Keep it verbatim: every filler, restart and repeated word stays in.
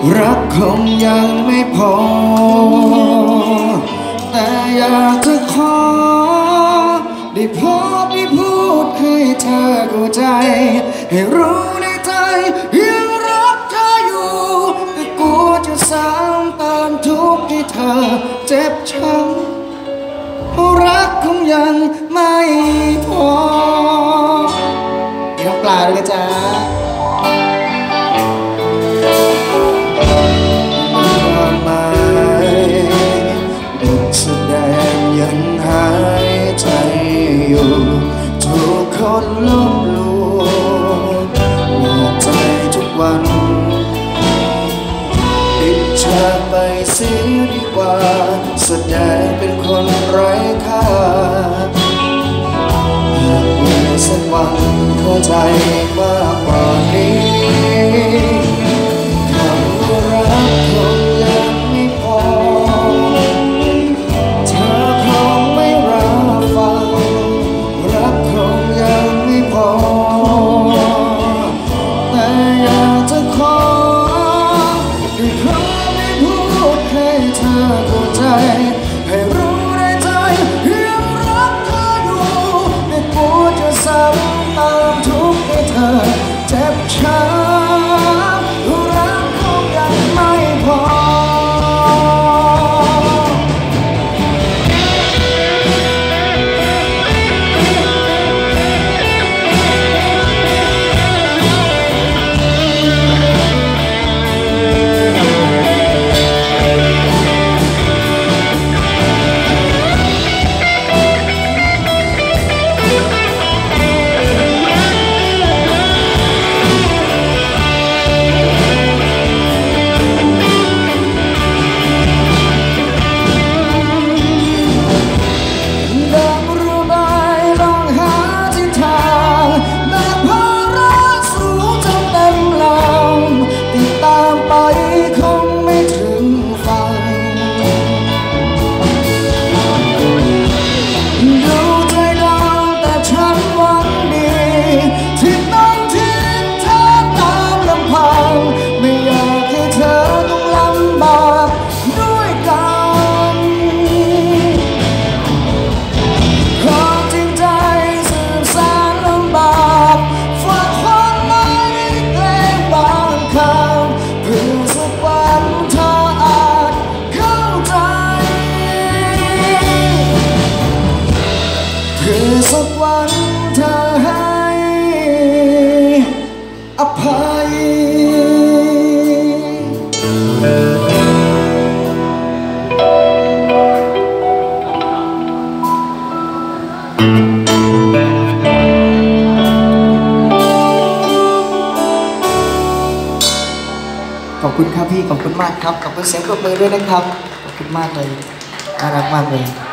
รักคงยังไม่พอแต่อยากจะขอได้พบได้พูดให้เธอเข้าใจให้รู้ในใจยังรักเธออยู่แต่กลัวจะซ้ำเติมทุกข์ให้เธอเจ็บช้ำรักคงยังไม่พอน้ำปลาเลยจ้าแสดงยังหายใจอยู่ทุกคนลบหลู่หมดใจทุกวันปิดฉากไปเสียดีกว่าแสดงเป็นคนไร้ค่าหากมีสักวันเข้าใจมากกว่านี้คำว่ารักคงยังไม่พอเธอคงไม่รับฟังรักคงยังไม่พอแต่อยากจะขอได้พร้อมได้พูดให้เธอเข้าใจให้รู้ในใจยังรักเธออยู่แต่กลัวจะซ้ำเติมทุกข์ให้เธอเจ็บช้ำรักคงยังไม่พอสักวันเธอให้อภัยขอบคุณครับพี่ขอบคุณมากครับขอบคุณเสียงปรบมือด้วยนะครับขอบคุณมากเลยน่ารักมากเลย